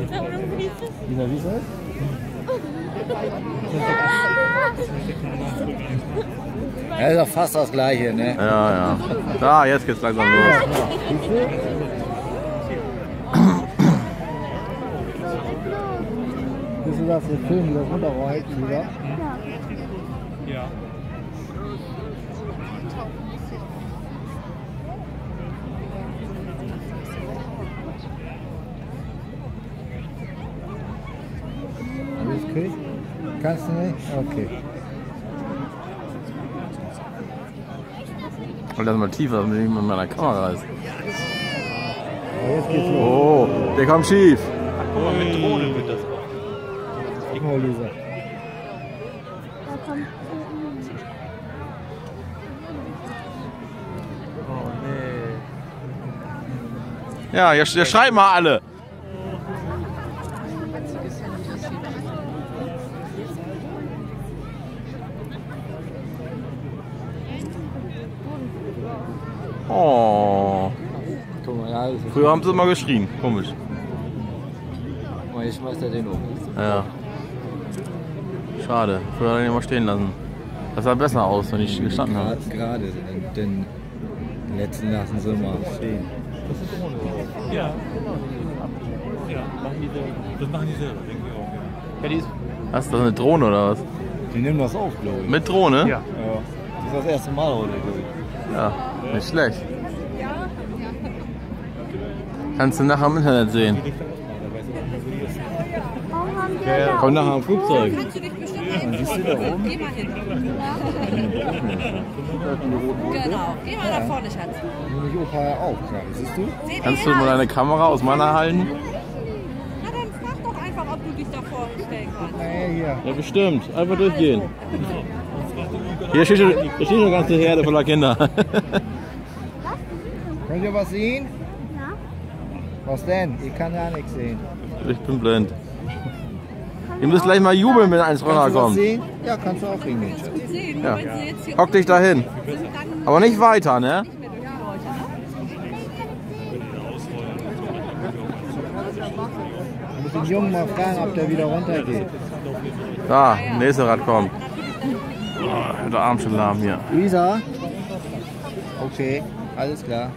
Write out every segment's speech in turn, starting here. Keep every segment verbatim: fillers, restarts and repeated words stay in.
Lisa, wie ist das? Ja, ist doch fast das Gleiche, ne? Ja, ja. Da, jetzt geht's langsam los. Bist du das für Film, die das runterrollt, Lisa? Ja. Alles okay? Kannst du nicht? Okay. Und lass mal tiefer, damit ich mit meiner Kamera ist. Ja, jetzt geht's los. Oh, der kommt schief. Guck mal, mit Drohne wird das. Guck mal, Lisa. Oh nee. Ja, jetzt, jetzt schreibt mal alle. Oh. Guck mal, ja, das ist Früher haben sie immer geschrien. Komisch. Guck mal, jetzt schmeißt er den um. Ja. Schade. Früher hat er ihn immer stehen lassen. Das sah besser aus, wenn ich gestanden habe. Gerade, denn, denn den letzten lassen sie mal stehen. Das ist Drohne. Ja. Ja, machen die selber. Das machen die selber, denke ich auch. Ja, die ist. Was, ist das eine Drohne oder was? Die nehmen das auf, glaube ich. Mit Drohne? Ja. Ja. Das ist das erste Mal heute, glaube ich. Ja, nicht schlecht. Kannst du nachher im Internet sehen. Komm nachher am Flugzeug. Kannst du dich bestimmt mal eben Siehst du da oben? Geh mal hin. Genau. Geh mal nach vorne, Schatz. Nehme ich Opa ja auch gerade, siehst du? Seht Kannst ihr du mal ja? deine Kamera aus meiner halten? Na dann frag doch einfach, ob du dich da vorne stellen kannst. Nee, hier. Ja, bestimmt. Einfach durchgehen. Hier steht schon, hier steht schon eine ganze Herde voller Kinder. Könnt ihr was sehen? Ja. Was denn? Ich kann ja nichts sehen. Ich bin blind. Ihr müsst gleich mal jubeln, wenn eins Kannst du was runterkommt. sehen? Ja, kannst du auch hingehen. Gut sehen, Ja. wenn sie jetzt hier Hock dich da hin. sind, dann Aber nicht weiter, ne? nicht mehr durch die Leute, ne? Ich muss den Jungen mal fragen, ob der wieder runtergeht. Da, nächste Rad kommt. Oh, der Arm schon lahm hier. Lisa? Okay, alles klar.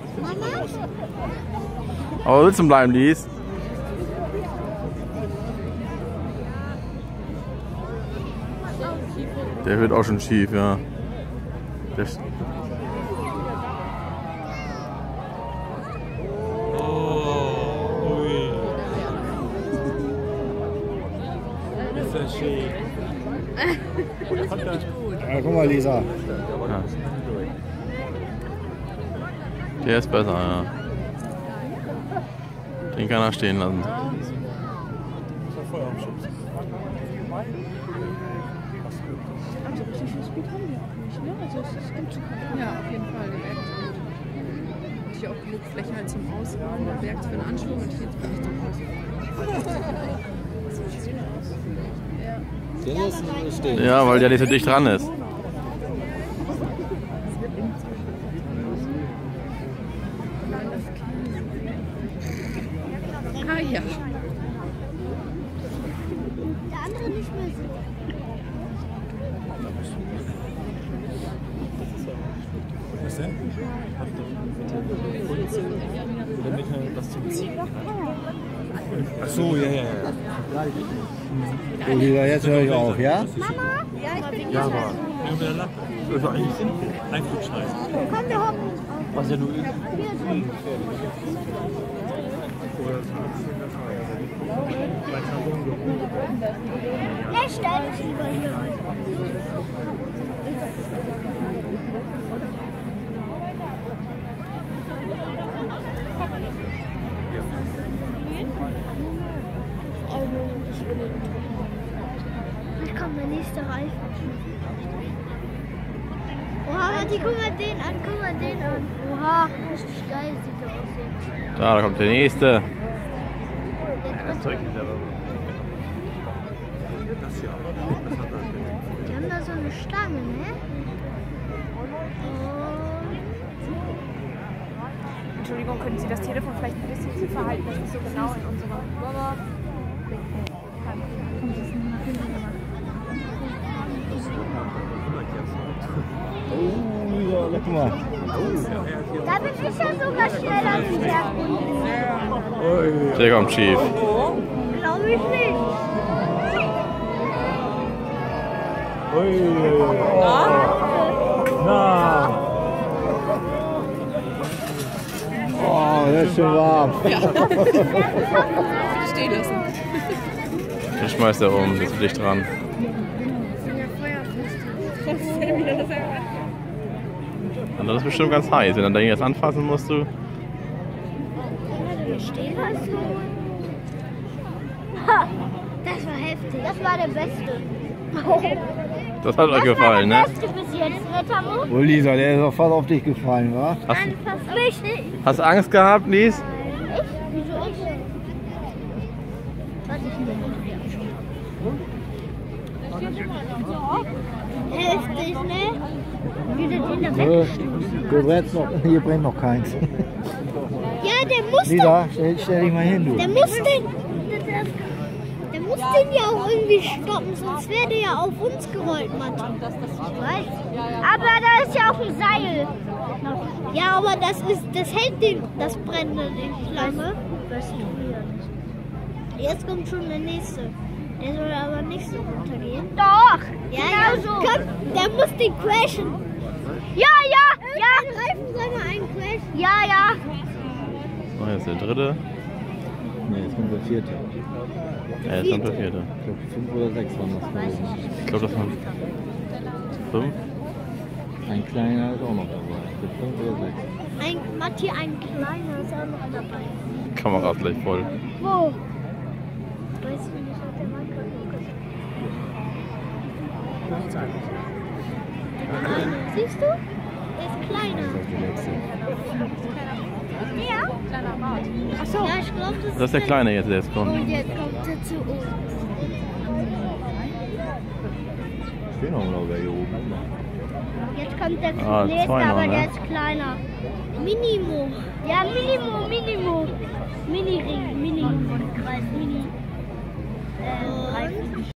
Aber sitzen bleiben, Lies. Der wird auch schon schief, ja. Der Oh, ui. Ist das schön. Ja, guck mal, Lisa. Ja. Der ist besser, ja. Den kann er stehen lassen. Also richtig viel Speed haben wir auch nicht, ne? Also es ist gut zu kommen. Ja, auf jeden Fall, der Berg ist gut. Und hier auch genug Fläche halt zum Ausfahren, der Berg ist für den Anschwung und hier jetzt wirklich zum Ausfahren. So sieht es aus. Ja. Den lassen wir stehen. Ja, weil der nicht so dicht dran ist. Ah ja. Der andere nicht mehr so. Was denn? Oder mit was zum Ziehen? Ach so, ja, ja, ja. So, Lisa, jetzt höre ich auf, ja? Mama? Ja, ich bin Ja, aber nur mit der Lappe. Das ist eigentlich simpel. Ein Flugschneiden. Komm, wir hoppen. Was ja nur ist. Ja, stell dich lieber hier rein. Jetzt kommt der nächste Reifen. Oha, Matti, guck mal den an, guck mal den an. Oha, richtig geil sieht der aus jetzt. Da, da kommt der nächste. Das Zeug ist aber. Das hier auch. Das hat er. Die haben da so eine Stange, ne? Entschuldigung, können Sie das Telefon vielleicht ein bisschen zu verhalten? Das ist so genau in unserer. Guck mal. Da bin ich ja sogar schneller wie der Kunde. Der kommt schief. Glaube ich nicht. Na. Oh, das ist schon warm. Stehen lassen. Den schmeißt er um, ist dicht dran. Und das ist bestimmt ganz heiß. Wenn du da jetzt anfassen musst du. Stehen lassen. Ha, das war heftig. Das war der Beste. Das hat euch gefallen, ne? Das war der Beste bis jetzt, ne, Tamu? Oh, Lisa, der ist doch fast auf dich gefallen, wa? Hast, Nein, fast nicht. Ich? hast du Angst gehabt, Lies? Wieso ich? Was ist denn? Heftig, ne? Wieder den da Nö, weggestoßen. hier brennt noch, hier brennt noch keins. Ja, der muss den, Lisa, stell, stell dich mal hin, du. der muss den, der, der muss den ja auch irgendwie stoppen, sonst wäre der ja auf uns gerollt, Mathe. Ich weiß. Aber da ist ja auch ein Seil. Ja, aber das ist, das hält den, das Brennende nicht lange. Jetzt kommt schon der nächste. Der soll aber nicht so runtergehen. Doch! Ja, ja, so. Komm, der muss den crashen. Ja, ja, ja! Den Reifen soll mal einen crashen. Ja, ja. So, jetzt der dritte. Ne, jetzt kommt der vierte. Ja, jetzt kommt der vierte. Ich glaube, fünf oder sechs waren das gewesen. Ich glaube, das waren fünf. Ein kleiner ist auch noch dabei. Ich glaub, fünf oder sechs. Ein, Matti, ein kleiner ist auch noch dabei. Kamera ist gleich voll. Wo? Weißt du nicht, was der Mann kann? Siehst du? Der ist kleiner. Das ist der letzte. Ja? Kleiner Bart. Achso. Ja, ich glaube, das, Das ist der Kleine jetzt, der jetzt kommt. Und jetzt kommt er zu uns. Stehen auch noch welche oben. Jetzt kommt der Ah, nächste, zwei noch, aber ne? der ist kleiner. Minimo. Ja, Minimo, Minimo. Mini-Ring, Mini-Kreis, Mini. Äh, Reifen.